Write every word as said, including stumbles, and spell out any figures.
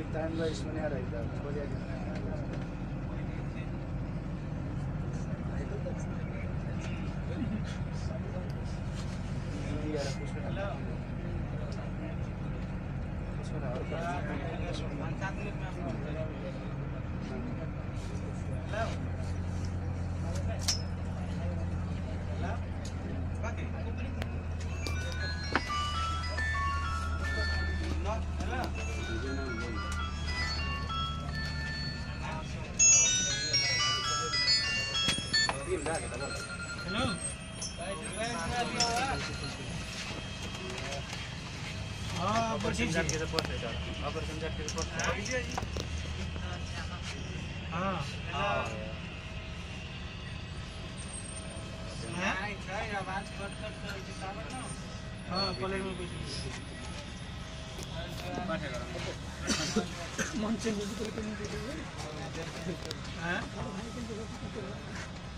time ला इसमें नहीं आ रहा है बोलिए यार कुछ नहीं हेलो कुछ नहीं और पाँच सात मिनट में आपको हेलो हेलो बाकी हेलो हाँ ऑपरेशन जाट के रिपोर्ट है सर ऑपरेशन जाट के रिपोर्ट है हाँ हाँ नहीं नहीं आवाज कट कट कर दिखावा ना हाँ प्लेन में कुछ मन से मुझे तो नहीं दे हैं